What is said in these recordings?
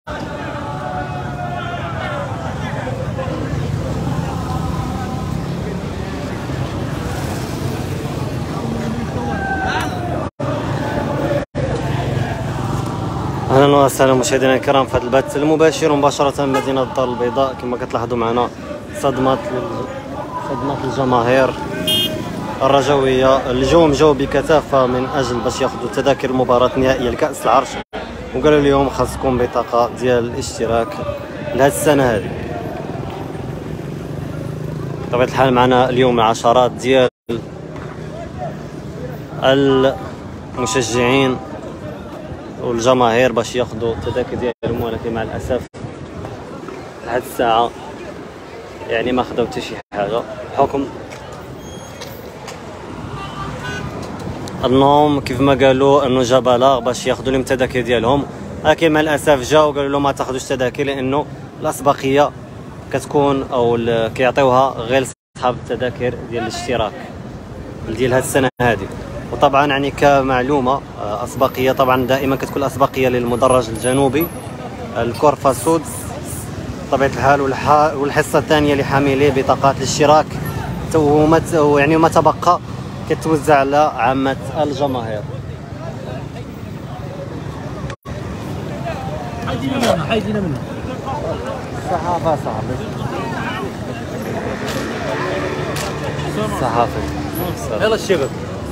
اهلا وسهلا مشاهدينا الكرام في هذا البث المباشر مباشره من مدينه الدار البيضاء. كما كتلاحظوا معنا صدمات الجماهير الرجويه اللي جاو بكثافه من اجل باش ياخذوا تذاكر المباراه النهائيه لكاس العرش، وقالوا لهم خاصكم بطاقه ديال الاشتراك لهذه السنه هذه. بطبيعه الحال معنا اليوم عشرات ديال المشجعين والجماهير باش ياخذوا التذاكر ديالهم، ولكن مع الاسف لحد الساعه يعني ما خداو حتى شي حاجه، بحكم انهم كيف ما قالوا انه جا بلاغ باش ياخذوا لهم التذاكر ديالهم، لكن مع الاسف جاوا وقالوا لهم ما تاخذوش تذاكر لانه الاسبقيه كتكون او كيعطيوها غير اصحاب التذاكر ديال الاشتراك ديال هذه السنه هذه. وطبعا يعني كمعلومه اسبقيه، طبعا دائما كتكون الاسبقيه للمدرج الجنوبي الكورفا سود بطبيعه الحال، والحصه الثانيه لحاملي بطاقات الاشتراك يعني ما تبقى كتوزع على عامه الجماهير. حيدينا منه صحافه صحافه يلا الشباب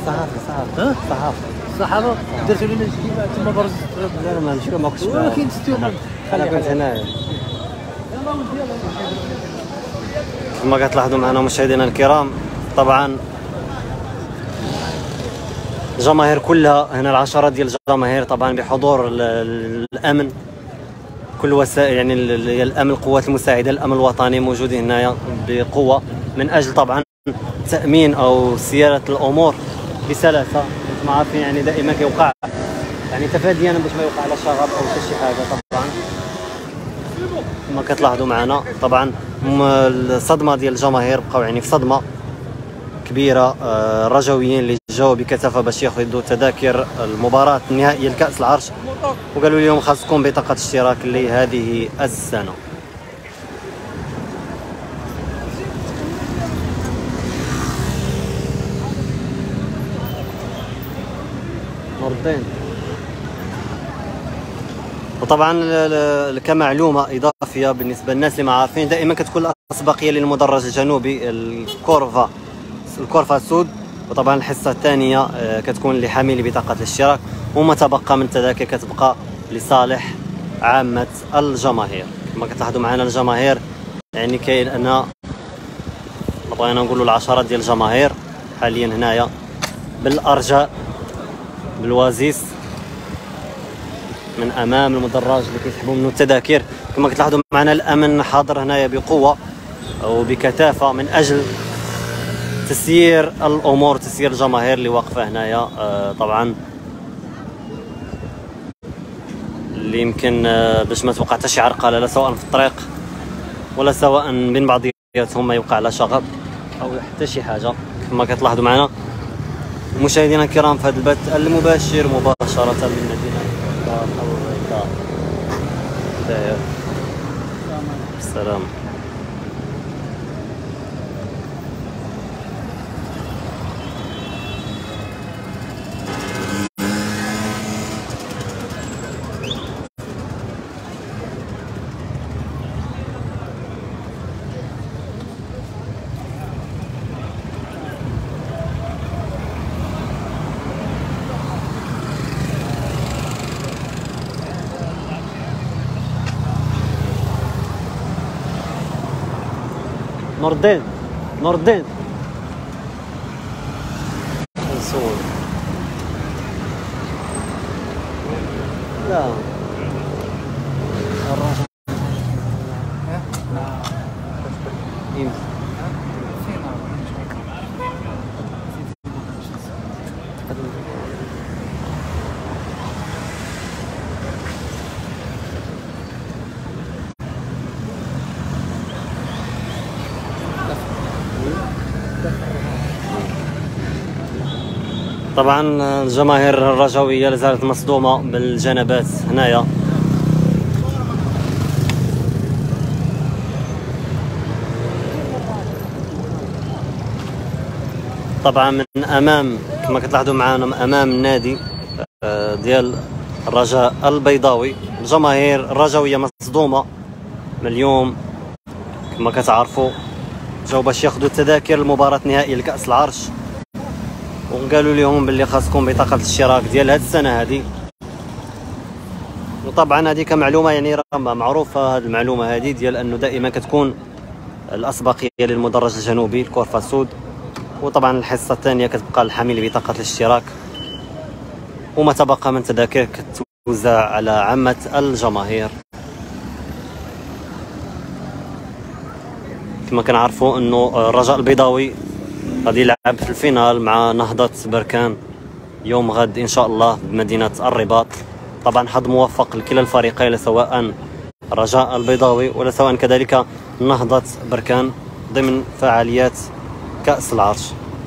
صحافه درتوا لنا الجديد تما برز. لا ما نمشيو ما كنتش ولكن ستيو انا كنت هنايا. كما كتلاحظوا معنا مشاهدينا الكرام، طبعا الجماهير كلها هنا، العشرات ديال الجماهير طبعا بحضور الامن، كل وسائل يعني الامن، القوات المساعده، الامن الوطني موجودين هنايا بقوه من اجل طبعا تامين او سياده الامور بسلاسه. انتم عارفين يعني دائما كيوقع يعني تفاديا باش ما يوقع لا شغب او حتى شي حاجه. طبعا كما كتلاحظوا معنا طبعا الصدمه ديال الجماهير بقاو يعني في صدمه كبيره. الرجويين اللي جاوا بكثافه باش ياخذوا تذاكر المباراه النهائيه لكاس العرش، وقالوا لهم خاصكم بطاقه اشتراك لهذه السنه. مرتين. وطبعا كمعلومه اضافيه بالنسبه للناس اللي ما عارفين، دائما كتكون الاسبقيه للمدرج الجنوبي الكورفا سود، وطبعا الحصه الثانيه كتكون لحاملي بطاقه الاشتراك، وما تبقى من التذاكر كتبقى لصالح عامه الجماهير. كما كتلاحظوا معنا الجماهير يعني كاين انا بغينا نقولوا العشرات ديال الجماهير حاليا هنايا بالارجاء بالوازيس من امام المدرج اللي كيسحبوا منه التذاكر. كما كتلاحظوا معنا الامن حاضر هنايا بقوه وبكثافه من اجل تسيير الامور، تسيير الجماهير اللي واقفه هنايا. طبعا اللي يمكن باش ما توقع حتى شي عرقله، لا سواء في الطريق ولا سواء بين بعضياتهم ما يوقع لا شغب او حتى شي حاجه. كما كتلاحظوا معنا مشاهدينا الكرام في هذا البث المباشر مباشره من مدينه الدار البيضاء. السلام. نوردين نسول لا الراجل طبعا الجماهير الرجويه لازالت مصدومه بالجنبات هنايا. طبعا من امام كما كتلاحظوا معنا امام النادي ديال الرجاء البيضاوي. الجماهير الرجاويه مصدومه من اليوم، كما كتعرفوا جاو باش ياخذوا التذاكر المباراه النهائيه لكاس العرش، وقالوا لهم باللي خاصكم بطاقه الاشتراك ديال هذه السنه هذه. وطبعا هذه كمعلومه يعني راه معروفه، هذه المعلومه هذه ديال انه دائما كتكون الاسبقيه للمدرج الجنوبي الكورفا سود، وطبعا الحصه الثانيه كتبقى الحامل بطاقه الاشتراك، وما تبقى من تذاكر كتوزع على عامه الجماهير. كما كنعرفوا انه الرجاء البيضاوي غادي يلعب في الفينال مع نهضة بركان يوم غد ان شاء الله بمدينة الرباط. طبعا حظ موفق لكلا الفريقين، سواء الرجاء البيضاوي ولا سواء كذلك نهضة بركان ضمن فعاليات كأس العرش.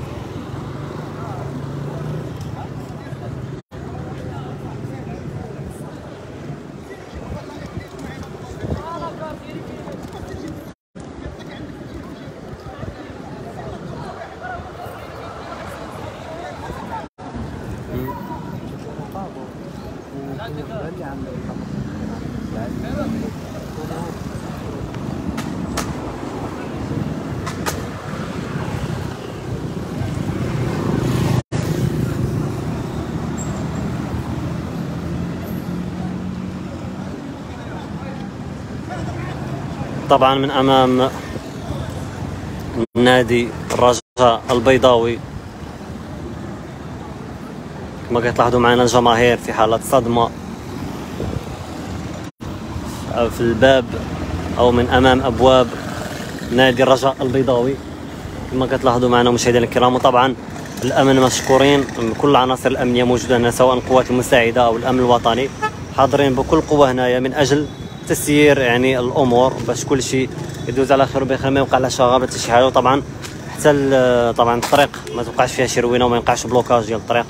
طبعا من امام نادي الرجاء البيضاوي كما كتلاحظوا معنا الجماهير في حالة صدمة في الباب او من امام ابواب نادي الرجاء البيضاوي كما كتلاحظوا معنا مشاهدينا الكرام. وطبعا الامن مشكورين، كل العناصر الامنيه موجوده هنا سواء القوات المساعده او الامن الوطني حاضرين بكل قوه هنايا من اجل تسيير يعني الامور باش كل شيء يدوز على خير وبخير، ما يوقع لا شغب لا شي حاجه. وطبعا حتى طبعا الطريق ما توقعش فيها شي روينه وما يوقعش بلوكاج ديال الطريق.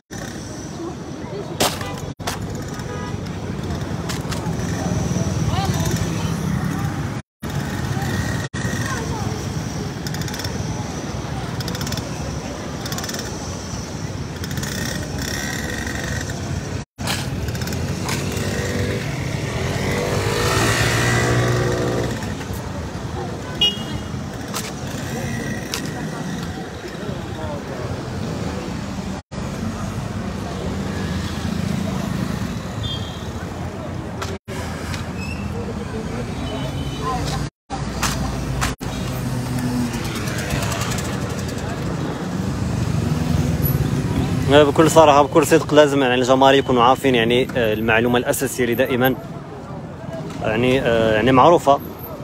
بكل صراحه بكل صدق لازم يعني الجماهير يكونوا عارفين يعني المعلومه الاساسيه اللي دائما يعني معروفه،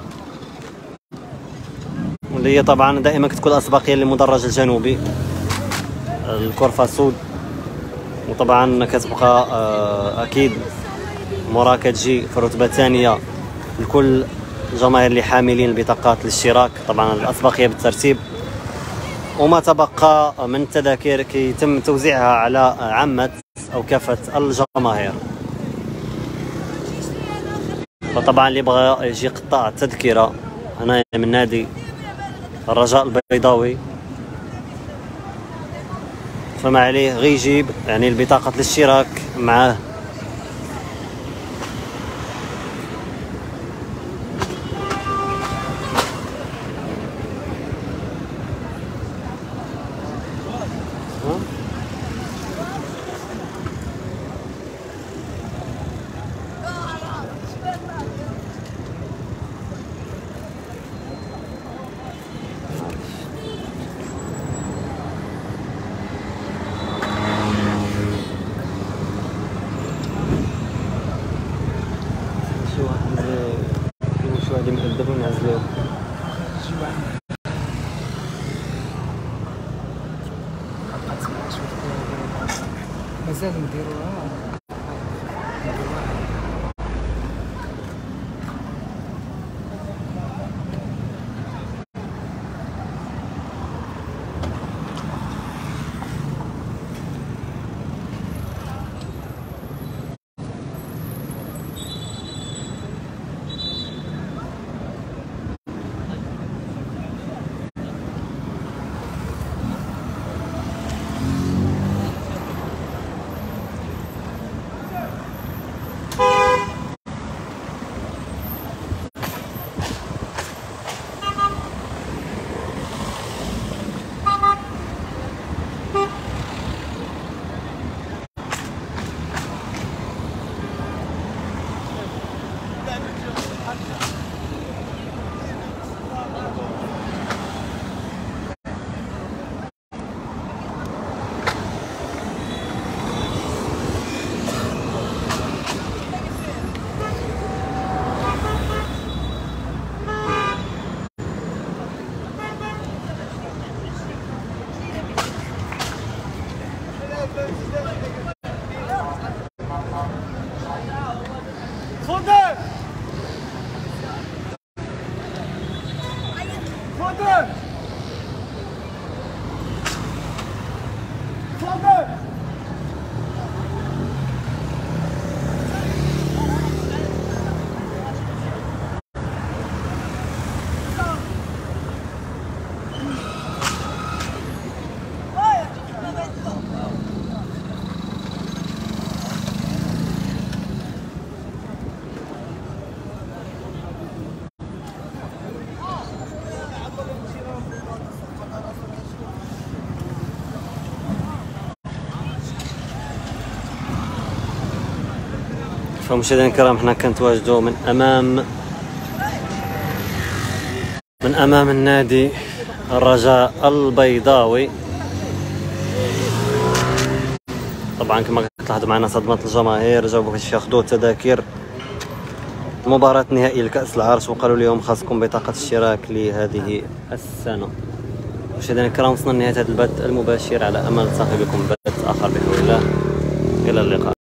واللي هي طبعا دائما كتكون الاسبقيه للمدرج الجنوبي الكورفا سود. وطبعا كتبقى اكيد مرا كتجي في الرتبه الثانيه لكل الجماهير اللي حاملين بطاقات الاشتراك، طبعا الاسبقيه بالترتيب، وما تبقى من التذاكر كيتم توزيعها على عامة أو كافة الجماهير. فطبعا اللي بغى يجي يقطع التذكرة هنا من نادي الرجاء البيضاوي فما عليه غير يجيب يعني البطاقة الاشتراك معاه. مازال نديروها. فمشاهدينا الكرام، احنا كنتواجدوا من امام النادي الرجاء البيضاوي. طبعا كما كتلاحظوا معنا صدمة الجماهير، جاوبوا باش ياخذوا تذاكر مباراة نهائي لكأس العرش وقالوا لهم خاصكم بطاقة اشتراك لهذه السنة. مشاهدينا الكرام، وصلنا لنهاية هذا البث المباشر، على امل نلتقي بكم بث اخر بحول الله. الى اللقاء.